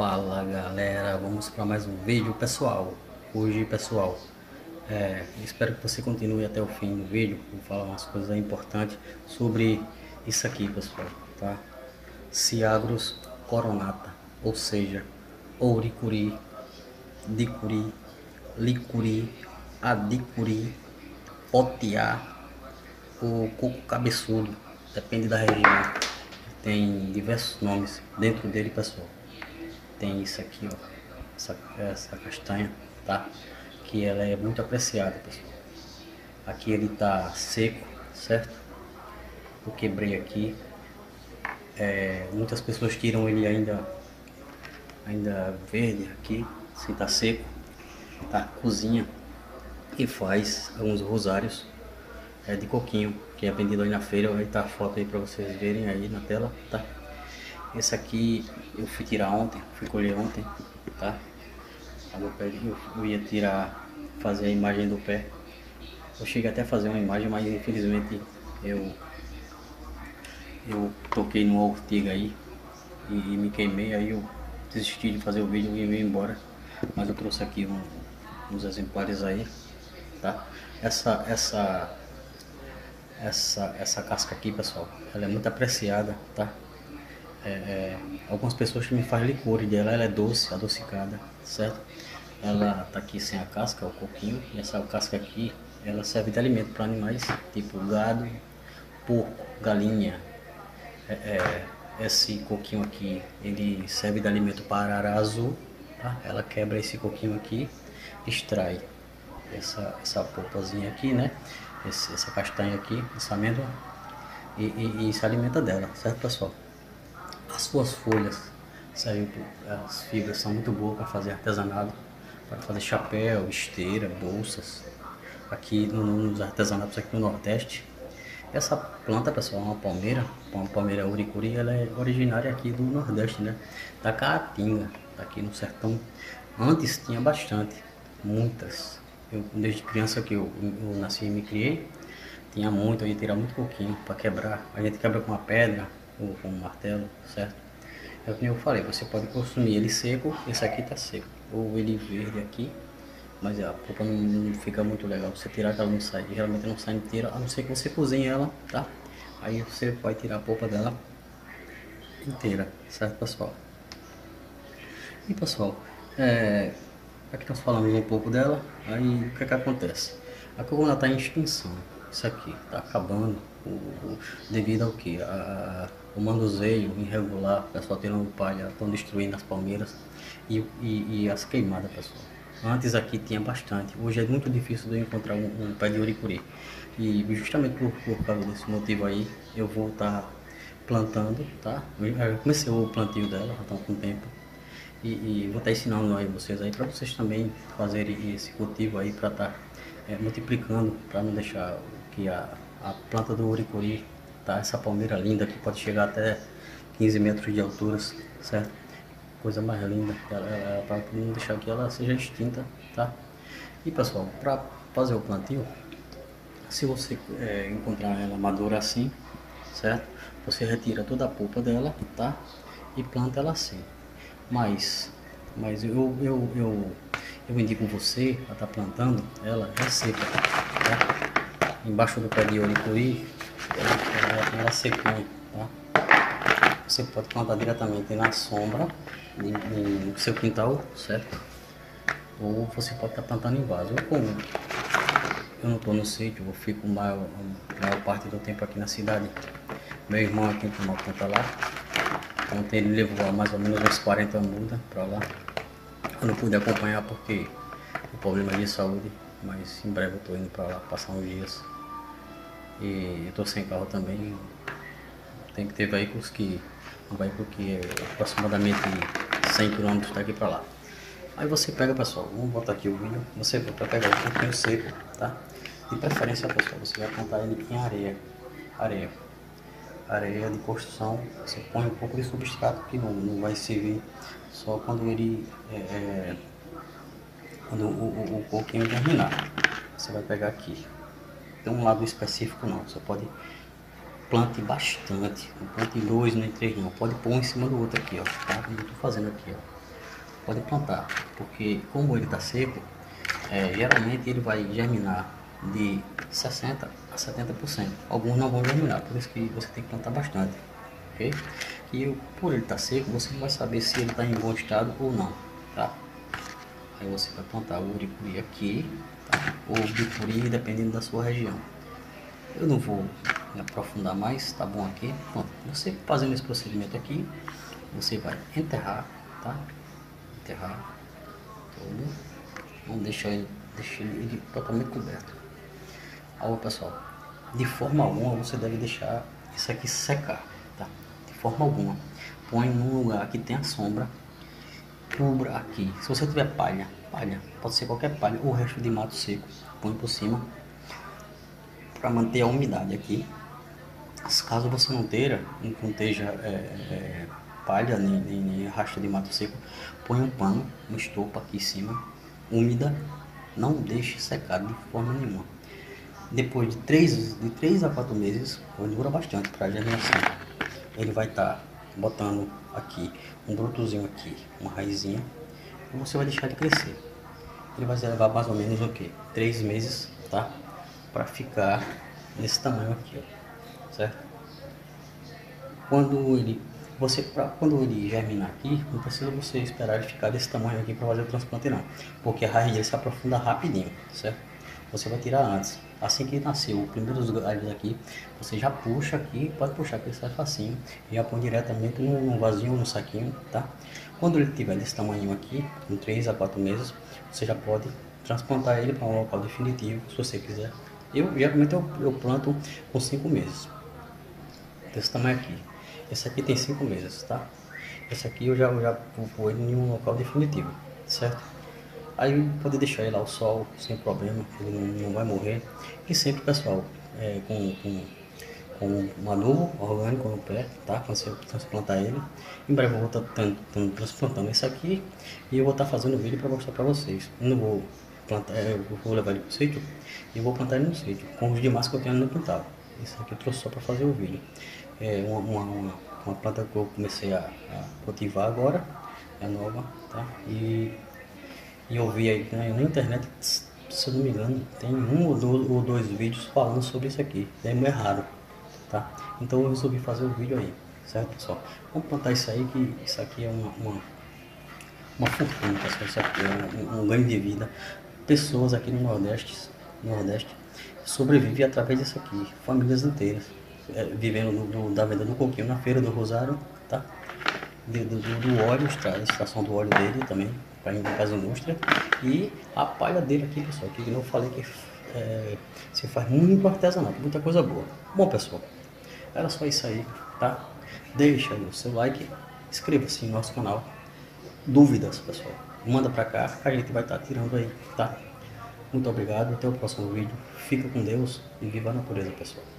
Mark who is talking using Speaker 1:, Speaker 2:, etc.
Speaker 1: Fala galera, vamos para mais um vídeo pessoal. Hoje pessoal, espero que você continue até o fim do vídeo. Vou falar umas coisas importantes sobre isso aqui pessoal, tá? Ciagros coronata, ou seja, ouricuri, dicuri, licuri, adicuri, potiá, o coco cabeçudo, depende da região. Tem diversos nomes dentro dele pessoal. Tem isso aqui, ó, essa castanha, tá? Que ela é muito apreciada, pessoal. Aqui ele tá seco, certo? Eu quebrei aqui. Muitas pessoas tiram ele ainda verde aqui, se tá seco, tá? Cozinha e faz alguns rosários de coquinho, que é vendido aí na feira. Vai estar a foto aí para vocês verem aí na tela, tá? Esse aqui eu fui tirar ontem, fui colher ontem, tá? Eu ia tirar, fazer a imagem do pé. Eu cheguei até a fazer uma imagem, mas infelizmente eu toquei numa ortiga aí e me queimei. Aí eu desisti de fazer o vídeo e vim embora. Mas eu trouxe aqui uns exemplares aí, tá? Essa casca aqui, pessoal, ela é muito apreciada, tá? Algumas pessoas que me fazem licor dela, ela é doce, adocicada, certo? Ela tá aqui sem a casca, o coquinho, e essa casca aqui, ela serve de alimento para animais, tipo gado, porco, galinha. Esse coquinho aqui, ele serve de alimento para arara azul, tá? Ela quebra esse coquinho aqui, extrai essa polpazinha aqui, né? Essa castanha aqui, essa amêndoa, e se alimenta dela, certo pessoal? As suas folhas servem, as fibras são muito boas para fazer artesanato, para fazer chapéu, esteira, bolsas. Aqui nos artesanatos aqui no Nordeste. Essa planta, pessoal, é uma palmeira uricuri. Ela é originária aqui do Nordeste, né? Da Caatinga, aqui no sertão. Antes tinha bastante, muitas. Eu, desde criança que eu nasci e me criei, tinha muito, eu ia tirar muito pouquinho para quebrar. A gente quebra com uma pedra ou com um martelo, certo? É o que eu falei, você pode consumir ele seco, esse aqui tá seco, ou ele verde aqui, mas a polpa não fica muito legal. Você tirar que ela não sai, geralmente não sai inteira, a não ser que você cozinhe ela, tá? Aí você vai tirar a polpa dela inteira, certo pessoal? E pessoal, aqui nós falamos um pouco dela. Aí o que é que acontece? A corona está em extinção, isso aqui está acabando devido ao que? O manuseio irregular, o pessoal tirando palha, estão destruindo as palmeiras e as queimadas, pessoal. Antes aqui tinha bastante, hoje é muito difícil de eu encontrar um pé de uricuri. E justamente por causa desse motivo aí, eu vou estar plantando, tá? Eu comecei o plantio dela, já está com tempo. E vou estar ensinando aí vocês aí para vocês também fazerem esse cultivo aí para estar multiplicando, para não deixar que a planta do uricuri, tá? Essa palmeira linda que pode chegar até 15 metros de altura, certo? Coisa mais linda, para não deixar que ela seja extinta, tá? E pessoal, para fazer o plantio, se você encontrar ela madura assim, certo? Você retira toda a polpa dela, tá? E planta ela assim. Mas eu indico você a estar plantando ela já seca, tá? Embaixo do pé de uricuri, ela secando, tá? Você pode plantar diretamente na sombra, no seu quintal, certo? Ou você pode estar plantando em vaso. Como eu não estou no sítio, eu fico a maior parte do tempo aqui na cidade. Meu irmão aqui tomou conta lá. Ontem ele levou mais ou menos uns 40 mudas para lá. Eu não pude acompanhar porque o problema de saúde, mas em breve eu estou indo para lá passar uns dias. E eu estou sem carro também. Tem que ter veículos um veículo que é aproximadamente 100 km daqui para lá. Aí você pega, pessoal, vamos botar aqui o vídeo. Você vai pegar o coquinho seco, tá? De preferência, pessoal, você vai plantar ele em areia de construção. Você põe um pouco de substrato que não vai servir só quando ele quando o coquinho germinar. Você vai pegar aqui, tem um lado específico não, você pode plante bastante, não plante dois nem três não, pode pôr um em cima do outro aqui, ó, tá? Eu tô fazendo aqui, ó, pode plantar, porque como ele está seco, geralmente ele vai germinar de 60 a 70%. Alguns não vão germinar, por isso que você tem que plantar bastante, ok? E por ele estar seco, você não vai saber se ele está em bom estado ou não, tá? Aí você vai plantar o uricuri aqui, tá? Ou o bicuri, dependendo da sua região. Eu não vou me aprofundar mais, tá bom aqui? Pronto, você fazendo esse procedimento aqui, você vai enterrar, tá? Enterrar todo. Não deixa ele totalmente coberto. Ó, pessoal, de forma alguma você deve deixar isso aqui secar, tá? De forma alguma. Põe num lugar que tenha sombra. Cubra aqui. Se você tiver palha, pode ser qualquer palha ou resto de mato seco, põe por cima para manter a umidade aqui. Caso você não esteja palha nem rastro de mato seco, põe um pano, uma estopa aqui em cima, úmida, não deixe secar de forma nenhuma. Depois de 3 a 4 meses, dura bastante para a germinação, ele vai estar botando aqui um brotozinho aqui, uma raizinha, e você vai deixar ele crescer. Ele vai levar mais ou menos o que? 3 meses, tá? Para ficar nesse tamanho aqui, ó, certo? Quando ele germinar aqui, não precisa você esperar ele ficar desse tamanho aqui para fazer o transplante não, porque a raiz dele se aprofunda rapidinho, certo? Você vai tirar antes, assim que nasceu os primeiros galhos aqui, você já puxa aqui, pode puxar que ele sai facinho, e já põe diretamente no vasinho ou no saquinho, tá? Quando ele tiver desse tamanho aqui, com 3 a 4 meses, você já pode transplantar ele para um local definitivo, se você quiser. Geralmente eu planto com 5 meses, desse tamanho aqui. Esse aqui tem 5 meses, tá? Esse aqui eu já vou ele em um local definitivo, certo? Aí pode deixar ele ao sol sem problema, ele não vai morrer. E sempre, pessoal, com um adubo orgânico no pé, tá? Quando você transplantar ele. Em breve eu vou estar transplantando esse aqui e eu vou estar fazendo vídeo para mostrar para vocês. Eu não vou plantar, eu vou levar ele para o sítio e vou plantar ele no sítio, com os demais que eu tenho no quintal. Isso aqui eu trouxe só para fazer o vídeo. É uma planta que eu comecei a cultivar agora, é nova, tá? E eu vi aí na internet, se eu não me engano, tem um ou dois vídeos falando sobre isso aqui. É errado, tá? Então eu resolvi fazer o vídeo aí, certo, pessoal? Vamos plantar isso aí, que isso aqui é uma fortuna, pessoal. Isso aqui é um ganho de vida. Pessoas aqui no Nordeste sobrevivem através disso aqui, famílias inteiras, vivendo da venda do coquinho na feira do Rosário, tá? Do óleo, a extração do óleo dele também, para ir para as indústrias. E a palha dele aqui, pessoal, que eu falei que se faz muito artesanato, muita coisa boa. Bom, pessoal, era só isso aí, tá? Deixa aí o seu like, inscreva-se no nosso canal. Dúvidas, pessoal, manda pra cá, que a gente vai estar tirando aí, tá? Muito obrigado, até o próximo vídeo. Fica com Deus e viva a natureza, pessoal.